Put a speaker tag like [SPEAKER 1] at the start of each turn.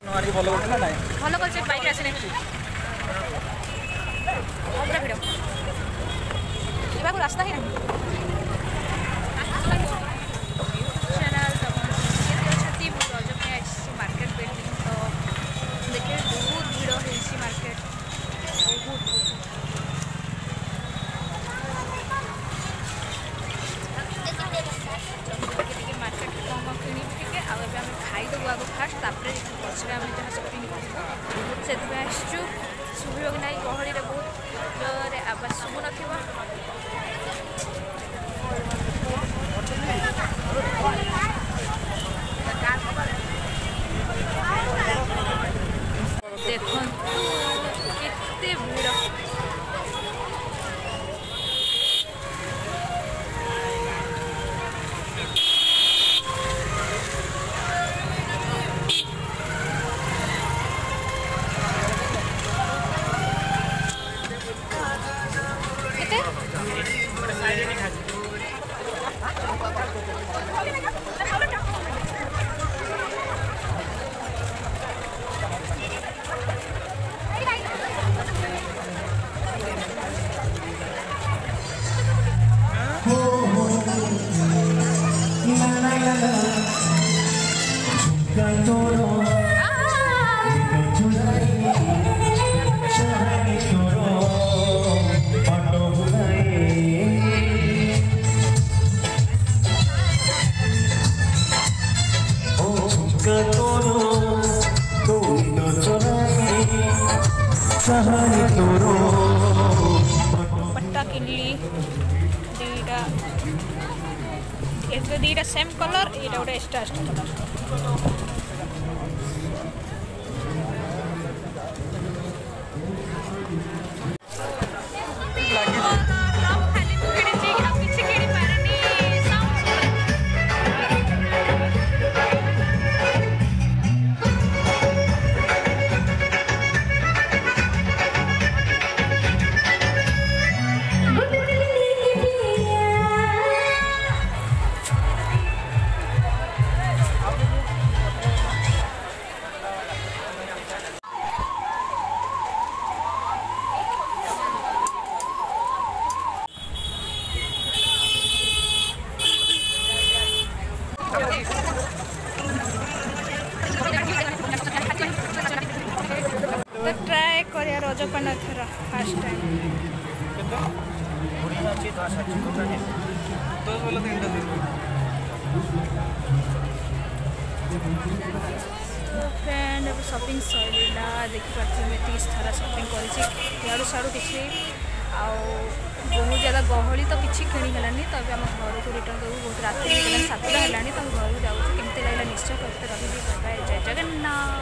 [SPEAKER 1] भल कर बाइक आसने पूरा भिड़ जावाक रास्ता ही नहीं रज में मार्केट बिल्डिंग तो देखिए बहुत भिड़ है मार्केट बहुत मार्केट कौन कौन किणी आम खाईदेबू आगे फास्ट तापर पचर आम जहाँ सपिंग कर से शुभ कि ना गहली बहुत जोर आवाज शुभु न देखो केते भिड़ पट्टा किनली दीटा दीटा सेम कलर ये गोटे एक्सट्रा एक्सट्रा कलर तो ट्राए कर रजपान थर फास्ट टाइम फ्रेंड अब शॉपिंग सरीला देखिए सारा शॉपिंग कर सारू किसी बहुत ज़्यादा गहली तो किसी किणीगलानी तो अभी आम घर को रिटर्न करूँ बहुत रात हो गलानी 7टा है तो घर को जाऊँ केमती लगे निश्चय करते रही जय जगन्नाथ।